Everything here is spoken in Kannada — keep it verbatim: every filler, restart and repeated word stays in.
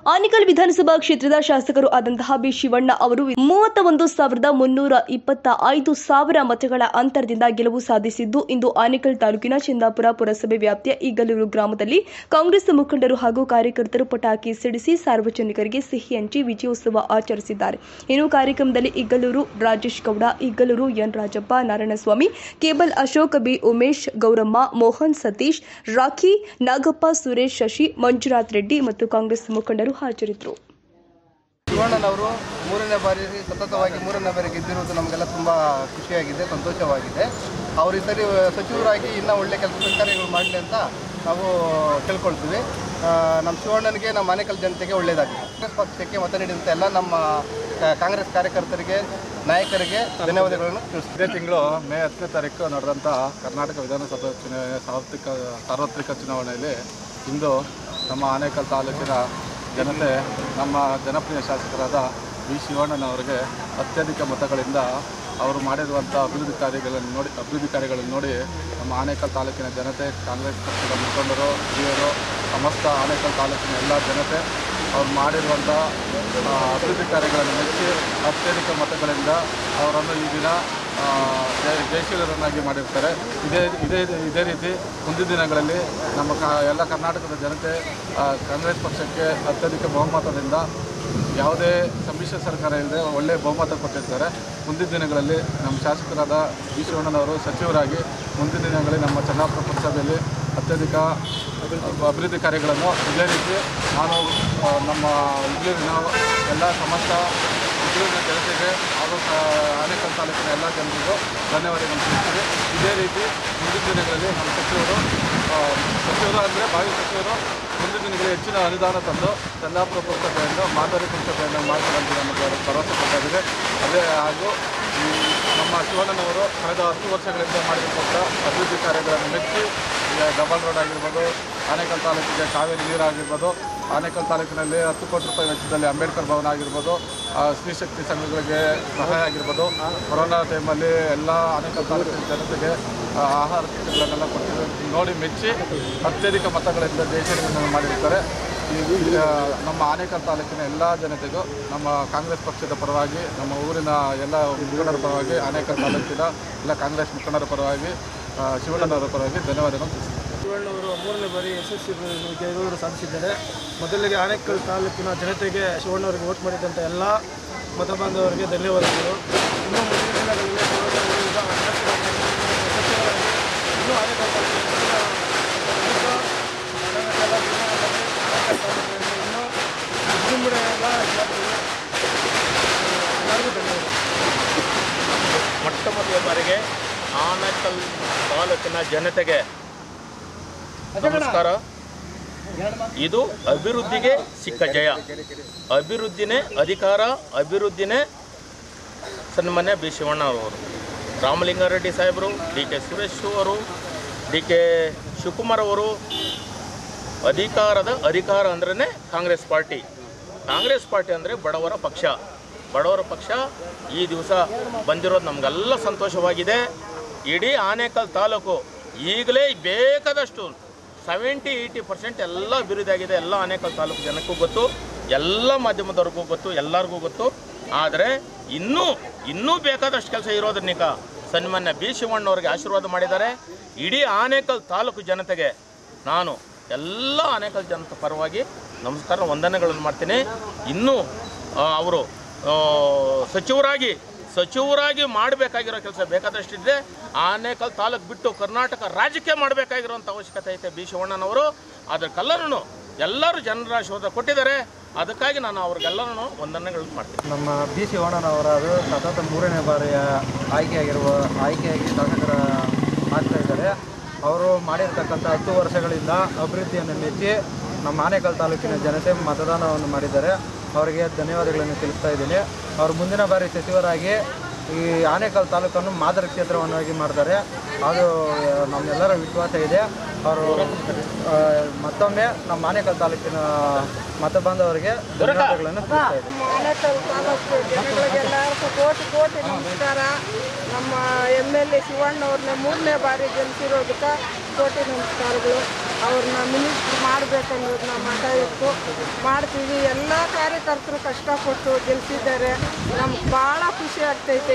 ಆನೇಕಲ್ ವಿಧಾನಸಭಾ ಕ್ಷೇತ್ರದ ಶಾಸಕರು ಆದಂತಹ ಬಿ ಶಿವಣ್ಣ ಅವರು ಮೂವತ್ತ ಒಂದು ಸಾವಿರದ ಮುನ್ನೂರ ಇಪ್ಪತ್ತ ಐದು ಸಾವಿರ ಮತಗಳ ಅಂತರದಿಂದ ಗೆಲುವು ಸಾಧಿಸಿದ್ದು, ಇಂದು ಆನೇಕಲ್ ತಾಲೂಕಿನ ಚಂದಾಪುರ ಪುರಸಭೆ ವ್ಯಾಪ್ತಿಯ ಈಗಲೂರು ಗ್ರಾಮದಲ್ಲಿ ಕಾಂಗ್ರೆಸ್ ಮುಖಂಡರು ಹಾಗೂ ಕಾರ್ಯಕರ್ತರು ಪಟಾಕಿ ಸಿಡಿಸಿ ಸಾರ್ವಜನಿಕರಿಗೆ ಸಿಹಿ ಹಂಚಿ ವಿಜಯೋತ್ಸವ ಆಚರಿಸಿದ್ದಾರೆ. ಇನ್ನು ಕಾರ್ಯಕ್ರಮದಲ್ಲಿ Igaluru Rajesh Gowda, Igaluru N Rajappa, Narayanaswamy, cable Ashok, B Umesh, Gowramma, Mohan, Satish, Rakhi, Nagappa, Suresh, Shashi, Manjunath Reddy ಮತ್ತು ಕಾಂಗ್ರೆಸ್ ಮುಖಂಡರು ಹಾಜರಿದ್ದರು. ಶಿವಣ್ಣನವರು ಮೂರನೇ ಬಾರಿ ಸತತವಾಗಿ ಮೂರನೇ ಬಾರಿ ಗೆದ್ದಿರುವುದು ನಮಗೆಲ್ಲ ತುಂಬ ಖುಷಿಯಾಗಿದೆ, ಸಂತೋಷವಾಗಿದೆ. ಅವರು ಈ ಸರಿ ಸಚಿವರಾಗಿ ಇನ್ನೂ ಒಳ್ಳೆ ಕೆಲಸ ಕಾರ್ಯಗಳು ಮಾಡಲಿ ಅಂತ ನಾವು ಕೇಳ್ಕೊಳ್ತೀವಿ. ನಮ್ಮ ಶಿವಣ್ಣನಿಗೆ ನಮ್ಮ ಆನೇಕಲ್ ಜನತೆಗೆ ಒಳ್ಳೆಯದಾಗಿದೆ. ಕಾಂಗ್ರೆಸ್ ಪಕ್ಷಕ್ಕೆ ಮತ ನೀಡಿದಂಥ ಎಲ್ಲ ನಮ್ಮ ಕಾಂಗ್ರೆಸ್ ಕಾರ್ಯಕರ್ತರಿಗೆ, ನಾಯಕರಿಗೆ ಧನ್ಯವಾದಗಳನ್ನು ತಿಳಿಸ್ತೀವಿ. ಇದೇ ತಿಂಗಳು ಮೇ ಹತ್ತನೇ ತಾರೀಕು ನಡೆದಂಥ ಕರ್ನಾಟಕ ವಿಧಾನಸಭಾ ಚುನಾವಣೆ ಸಾರ್ವತ್ರಿಕ ಸಾರ್ವತ್ರಿಕ ಚುನಾವಣೆಯಲ್ಲಿ ಇಂದು ನಮ್ಮ ಆನೇಕಲ್ ತಾಲೂಕಿನ ಜನತೆ ನಮ್ಮ ಜನಪ್ರಿಯ ಶಾಸಕರಾದ ವಿ ಶಿವಣ್ಣನವರಿಗೆ ಅತ್ಯಧಿಕ ಮತಗಳಿಂದ ಅವರು ಮಾಡಿರುವಂಥ ಅಭಿವೃದ್ಧಿ ಕಾರ್ಯಗಳನ್ನು ನೋಡಿ ಅಭಿವೃದ್ಧಿ ಕಾರ್ಯಗಳನ್ನು ನೋಡಿ ನಮ್ಮ ಆನೇಕಲ್ ತಾಲೂಕಿನ ಜನತೆ, ಕಾಂಗ್ರೆಸ್ ಪಕ್ಷದ ಮುಖಂಡರು, ಹಿರಿಯರು, ಸಮಸ್ತ ಆನೇಕಲ್ ತಾಲೂಕಿನ ಎಲ್ಲ ಜನತೆ ಅವ್ರು ಮಾಡಿರುವಂಥ ಅಭಿವೃದ್ಧಿ ಕಾರ್ಯಗಳನ್ನು ಮೆಚ್ಚಿ ಅತ್ಯಧಿಕ ಮತಗಳಿಂದ ಅವರನ್ನು ಈ ದಿನ ಜಯಶೀಲರನ್ನಾಗಿ ಮಾಡಿರ್ತಾರೆ. ಇದೇ ಇದೇ ಇದೇ ರೀತಿ ಮುಂದಿನ ದಿನಗಳಲ್ಲಿ ನಮ್ಮ ಕ ಎಲ್ಲ ಕರ್ನಾಟಕದ ಜನತೆ ಕಾಂಗ್ರೆಸ್ ಪಕ್ಷಕ್ಕೆ ಅತ್ಯಧಿಕ ಬಹುಮತದಿಂದ ಯಾವುದೇ ಸಮ್ಮಿಶ್ರ ಸರ್ಕಾರ ಇಲ್ಲದೆ ಒಳ್ಳೆಯ ಬಹುಮತ ಕೊಟ್ಟಿರ್ತಾರೆ. ಮುಂದಿನ ದಿನಗಳಲ್ಲಿ ನಮ್ಮ ಶಾಸಕರಾದ ವಿ ಶಿವಣ್ಣನವರು ಸಚಿವರಾಗಿ ಮುಂದಿನ ದಿನಗಳಲ್ಲಿ ನಮ್ಮ ಚಂದಾಪುರ ಪುರಸಭೆಯಲ್ಲಿ ಅತ್ಯಧಿಕ ಅಭಿವೃದ್ಧಿ ಕಾರ್ಯಗಳನ್ನು ಇದೇ ರೀತಿ ನಾನು ನಮ್ಮ ಇಗ್ಲೂರಿನ ಎಲ್ಲ ಸಮಸ್ತ ಇಗ್ಲೂರಿನ ಜನತೆಗೆ ಹಾಗೂ ಆನೇಕಲ್ ತಾಲೂಕಿನ ಎಲ್ಲ ಜನರಿಗೂ ಧನ್ಯವಾದಗಳನ್ನು ತಿಳಿಸ್ತೀವಿ. ಇದೇ ರೀತಿ ಮುಂದಿನ ದಿನಗಳಲ್ಲಿ ನಮ್ಮ ಸಚಿವರು ಸಚಿವರು ಅಂದರೆ ಭಾವಿ ಸಚಿವರು ಮುಂದಿನ ದಿನಗಳಲ್ಲಿ ಹೆಚ್ಚಿನ ಅನುದಾನ ತಂದು ಚಂದಾಪುರ ಪುರಸಭೆಯನ್ನು ಮಾದರಿ ಪುರಸಭೆಯನ್ನು ಮಾಡ್ಕೊಳ್ಳುವಂತೆ ನಮಗೆ ಭರವಸೆ ಕೊಟ್ಟಿದೆ. ಅದೇ ಹಾಗೂ ನಮ್ಮ ಶಿವಣ್ಣನವರು ಕಳೆದ ಹತ್ತು ವರ್ಷಗಳಿಂದ ಮಾಡಿರ್ತಕ್ಕಂಥ ಅಭಿವೃದ್ಧಿ ಕಾರ್ಯಗಳನ್ನು ಮೆಚ್ಚಿ ಡಬಲ್ ರೋಡ್ ಆಗಿರ್ಬೋದು, ಆನೇಕಲ್ ತಾಲೂಕಿಗೆ ಕಾವೇರಿ ನೀರಾಗಿರ್ಬೋದು, ಆನೇಕಲ್ ತಾಲೂಕಿನಲ್ಲಿ ಹತ್ತು ಕೋಟಿ ರೂಪಾಯಿ ವೆಚ್ಚದಲ್ಲಿ ಅಂಬೇಡ್ಕರ್ ಭವನ ಆಗಿರ್ಬೋದು, ಸ್ತ್ರೀಶಕ್ತಿ ಸಂಘಗಳಿಗೆ ಸಹಾಯ ಆಗಿರ್ಬೋದು, ಕೊರೋನಾ ಟೈಮಲ್ಲಿ ಎಲ್ಲ ಆನೇಕಲ್ ತಾಲೂಕಿನ ಜನತೆಗೆ ಆಹಾರ ಕಿಟ್ಗಳನ್ನೆಲ್ಲ ಕೊಟ್ಟಿದ್ದು ನೋಡಿ ಮೆಚ್ಚಿ ಅತ್ಯಧಿಕ ಮತಗಳಿಂದ ಜಯಶೀಲರನ್ನು ಮಾಡಿರ್ತಾರೆ. ನಮ್ಮ ಆನೇಕಲ್ ತಾಲೂಕಿನ ಎಲ್ಲ ಜನತೆಗೂ ನಮ್ಮ ಕಾಂಗ್ರೆಸ್ ಪಕ್ಷದ ಪರವಾಗಿ, ನಮ್ಮ ಊರಿನ ಎಲ್ಲ ಮುಖಂಡರ ಪರವಾಗಿ, ಆನೇಕಲ್ ತಾಲೂಕಿನ ಎಲ್ಲ ಕಾಂಗ್ರೆಸ್ ಮುಖಂಡರ ಪರವಾಗಿ, ಶಿವಣ್ಣನವರ ಪರವಾಗಿ ಧನ್ಯವಾದಗಳು ತಿಳಿಸ್ತಾರೆ. ಶಿವಣ್ಣವರು ಮೂರನೇ ಬಾರಿ ಯಶಸ್ವಿ ಗೆಲುವು ಸಾಧಿಸಿದ್ದಾರೆ. ಮೊದಲಿಗೆ ಆನೇಕಲ್ ತಾಲೂಕಿನ ಜನತೆಗೆ ಶಿವಣ್ಣವರಿಗೆ ವೋಟ್ ಮಾಡಿದಂಥ ಎಲ್ಲ ಮತ ಬಾಂಧವರಿಗೆ ಧನ್ಯವಾದಗಳು. ಇನ್ನೂ ಮುಂದಿನ ದಿನಗಳಲ್ಲಿ ಇನ್ನೂ ಆನೇಕಲ್ ತಾಲೂಕಿನ ಇನ್ನೂ ವಿಜೃಂಭಣೆಯಿಂದ ಎಲ್ಲರಿಗೂ ಧನ್ಯವಾದ. ಮೊಟ್ಟ ಮೊದಲ ಬಾರಿಗೆ ಆನೇಕಲ್ ತಾಲೂಕಿನ ಜನತೆಗೆ ನಮಸ್ಕಾರ. ಇದು ಅಭಿವೃದ್ಧಿಗೆ ಸಿಕ್ಕ ಜಯ. ಅಭಿವೃದ್ಧಿನೇ ಅಧಿಕಾರ, ಅಭಿವೃದ್ಧಿನೇ ಸನ್ಮಾನ್ಯ ಬಿ ಶಿವಣ್ಣ ಅವರು, ರಾಮಲಿಂಗಾರೆಡ್ಡಿ ಸಾಹೇಬರು, ಡಿ ಕೆ ಸುರೇಶ್ ಅವರು, ಡಿ ಕೆ ಶಿವಕುಮಾರ್ ಅವರು. ಅಧಿಕಾರದ ಅಧಿಕಾರ ಅಂದ್ರೇ ಕಾಂಗ್ರೆಸ್ ಪಾರ್ಟಿ. ಕಾಂಗ್ರೆಸ್ ಪಾರ್ಟಿ ಅಂದರೆ ಬಡವರ ಪಕ್ಷ. ಬಡವರ ಪಕ್ಷ ಈ ದಿವಸ ಬಂದಿರೋದು ನಮಗೆಲ್ಲ ಸಂತೋಷವಾಗಿದೆ. ಇಡೀ ಆನೇಕಲ್ ತಾಲೂಕು ಈಗಲೇ ಬೇಕಾದಷ್ಟು ಸೆವೆಂಟಿ ಏಯ್ಟಿ ಪರ್ಸೆಂಟ್ ಎಲ್ಲ ಅಭಿವೃದ್ಧಿ ಆಗಿದೆ. ಎಲ್ಲ ಆನೇಕಲ್ ತಾಲೂಕು ಜನಕ್ಕೂ ಗೊತ್ತು, ಎಲ್ಲ ಮಾಧ್ಯಮದವ್ರಿಗೂ ಗೊತ್ತು, ಎಲ್ಲರಿಗೂ ಗೊತ್ತು. ಆದರೆ ಇನ್ನೂ ಇನ್ನೂ ಬೇಕಾದಷ್ಟು ಕೆಲಸ ಇರೋದ್ರನಿಕ ಸನ್ಮಾನ್ಯ ಬಿ ಶಿವಣ್ಣವ್ರಿಗೆ ಆಶೀರ್ವಾದ ಮಾಡಿದ್ದಾರೆ. ಇಡೀ ಆನೇಕಲ್ ತಾಲೂಕು ಜನತೆಗೆ ನಾನು ಎಲ್ಲ ಆನೇಕಲ್ ಜನತೆ ಪರವಾಗಿ ನಮಸ್ಕಾರ, ವಂದನೆಗಳನ್ನು ಮಾಡ್ತೀನಿ. ಇನ್ನೂ ಅವರು ಸಚಿವರಾಗಿ ಸಚಿವರಾಗಿ ಮಾಡಬೇಕಾಗಿರೋ ಕೆಲಸ ಬೇಕಾದಷ್ಟಿದೆ. ಆನೇಕಲ್ ತಾಲೂಕು ಬಿಟ್ಟು ಕರ್ನಾಟಕ ರಾಜ್ಯಕ್ಕೆ ಮಾಡಬೇಕಾಗಿರೋಂಥ ಅವಶ್ಯಕತೆ ಐತೆ ಬಿ ಶಿವಣ್ಣನವರು. ಅದಕ್ಕೆಲ್ಲರೂ ಎಲ್ಲರೂ ಜನರ ಆಶೀರ್ವಾದ ಕೊಟ್ಟಿದ್ದಾರೆ. ಅದಕ್ಕಾಗಿ ನಾನು ಅವ್ರಿಗೆಲ್ಲರೂ ವಂದನೆಗಳನ್ನು ಮಾಡ್ತೀನಿ. ನಮ್ಮ ಬಿ ಶಿವಣ್ಣನವರದು ಸತತ ಮೂರನೇ ಬಾರಿಯ ಆಯ್ಕೆಯಾಗಿರುವ ಆಯ್ಕೆಯಾಗಿ ಶಾಸಕರ ಆಗ್ತಾ ಇದ್ದಾರೆ. ಅವರು ಮಾಡಿರ್ತಕ್ಕಂಥ ಹತ್ತು ವರ್ಷಗಳಿಂದ ಅಭಿವೃದ್ಧಿಯನ್ನು ಮೆಚ್ಚಿ ನಮ್ಮ ಆನೇಕಲ್ ತಾಲೂಕಿನ ಜನತೆ ಮತದಾನವನ್ನು ಮಾಡಿದ್ದಾರೆ. ಅವರಿಗೆ ಧನ್ಯವಾದಗಳನ್ನು ತಿಳಿಸ್ತಾ ಇದ್ದೀನಿ. ಅವರು ಮುಂದಿನ ಬಾರಿ ಸಚಿವರಾಗಿ ಈ ಆನೇಕಲ್ ತಾಲೂಕನ್ನು ಮಾದರಿ ಕ್ಷೇತ್ರವನ್ನಾಗಿ ಮಾಡ್ತಾರೆ. ಅದು ನಮ್ಮೆಲ್ಲರ ವಿಶ್ವಾಸ ಇದೆ. ಅವರು ಮತ್ತೊಮ್ಮೆ ನಮ್ಮ ಆನೇಕಲ್ ತಾಲೂಕಿನ ಮತ ಬಾಂಧವರಿಗೆ ಧನ್ಯವಾದಗಳನ್ನು ತಿಳಿಸ್ತಾ ಇದ್ದೀನಿ. ಆನೇಕಲ್ ತಾಲೂಕು ಜನಗಳಿಗೆಲ್ಲರಿಗೂ ಕೋಟಿ ಕೋಟಿ ನಮಸ್ಕಾರ. ನಮ್ಮ ಎಮ್ ಎಲ್ ಎ ಶಿವಣ್ಣವ್ರನ್ನ ಮೂರನೇ ಬಾರಿ ಗೆಲ್ಲಿಸಿರೋದಕ್ಕೆ ಕೋಟಿ ನಮಸ್ಕಾರಗಳು. ಅವ್ರನ್ನ ಮಿನಿಸ್ಟ್ರ್ ಮಾಡಬೇಕನ್ನೋದು ನಮ್ಮ ಮತ ಇತ್ತು. ಮಾಡ್ತೀವಿ. ಎಲ್ಲ ಕಾರ್ಯಕರ್ತರು ಕಷ್ಟಪಟ್ಟು ಗೆಲ್ಲಿಸಿದ್ದಾರೆ. ನಮ್ಗೆ ಭಾಳ ಖುಷಿ ಆಗ್ತೈತೆ.